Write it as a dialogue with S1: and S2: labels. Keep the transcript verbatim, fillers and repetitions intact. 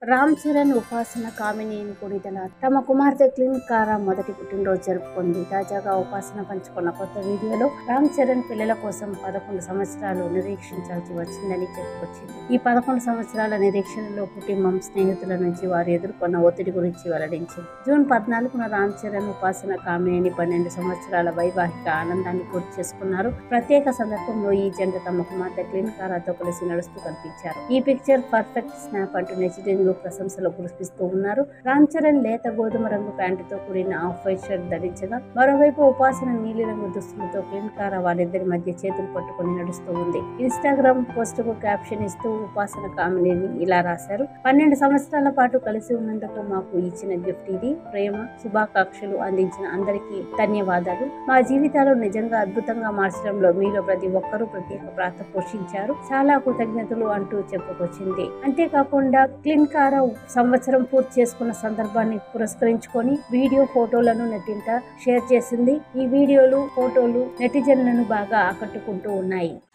S1: రామ్ చరణ్ ఉపాసన కామిని కొణిదెల తమ కుమార్తె క్లీన్ కారా మొదటి పుట్టినరోజు జరుపుకుంది. తాజాగా ఉపాసన పంచుకున్న కొత్త వీడియోలో రామ్ చరణ్ పిల్లల కోసం పదకొండు సంవత్సరాలు నిరీక్షించాల్సి వచ్చిందని చెప్పుకొచ్చింది. ఈ పదకొండు సంవత్సరాల నిరీక్షణలో కుటుంబం, స్నేహితుల నుంచి వారు ఎదుర్కొన్న ఒత్తిడి గురించి వెల్లడించింది. జూన్ పద్నాలుగున రామ్ చరణ్, ఉపాసన కామిని పన్నెండు సంవత్సరాల వైవాహిక ఆనందాన్ని పూర్తి చేసుకున్నారు. ప్రత్యేక సందర్భంలో ఈ జంట తమ కుమార్తె క్లీన్ కారాతో కలిసి నడుస్తూ కనిపించారు. ఈ పిక్చర్ పర్ఫెక్ట్ స్నాప్ అంటూ నెటిజన్లు ప్రశంసలు కురిపిస్తూ ఉన్నారు. రామ్ చరణ్ లేత గోధుమ రంగు ప్యాంటుతో కూడిన ఆఫ్ వైట్ షర్ట్ ధరించగా, మరోవైపు ఉపాసన నీలి రంగు దుస్తులతో క్లీన్ కారా వారిద్దరి మధ్య చేతులు పట్టుకుని నడుస్తూ ఉంది. ఇన్స్టాగ్రామ్ పోస్ట్ కు క్యాప్షన్ ఇస్తూ ఉపాసన కామిని ఇలా రాశారు: పన్నెండు సంవత్సరాల పాటు కలిసి ఉన్నందుకు మాకు ఇచ్చిన గిఫ్ట్ ఇది. ప్రేమ, శుభాకాంక్షలు అందించిన అందరికీ ధన్యవాదాలు. మా జీవితాలు నిజంగా అద్భుతంగా మార్చడంలో మీలో ప్రతి ఒక్కరూ ప్రత్యేక పాత్ర పోషించారు. చాలా కృతజ్ఞతలు అంటూ చెప్పుకొచ్చింది. అంతేకాకుండా క్లీన్ కారా సంవత్సరం పూర్తి చేసుకున్న సందర్భాన్ని పురస్కరించుకొని వీడియో, ఫోటోలను నెట్టింట షేర్ చేసింది. ఈ వీడియోలు, ఫోటోలు నెటిజన్లను బాగా ఆకట్టుకుంటూ ఉన్నాయి.